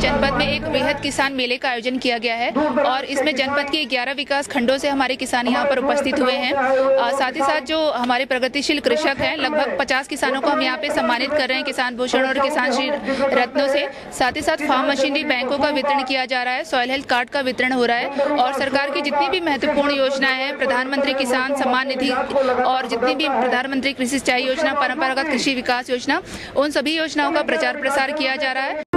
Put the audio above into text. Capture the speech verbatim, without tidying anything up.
जनपद में एक वृहद किसान मेले का आयोजन किया गया है और इसमें जनपद के ग्यारह विकास खंडों से हमारे किसान यहाँ पर उपस्थित हुए हैं। साथ ही साथ जो हमारे प्रगतिशील कृषक हैं, लगभग पचास किसानों को हम यहाँ पे सम्मानित कर रहे हैं किसान भूषण और किसान श्री रत्नों से। साथ ही साथ फार्म मशीनरी बैंकों का वितरण किया जा रहा है, सॉइल हेल्थ कार्ड का वितरण हो रहा है और सरकार की जितनी भी महत्वपूर्ण योजनाएं हैं, प्रधानमंत्री किसान सम्मान निधि और जितनी भी प्रधानमंत्री कृषि सिंचाई योजना, परंपरागत कृषि विकास योजना, उन सभी योजनाओं का प्रचार प्रसार किया जा रहा है।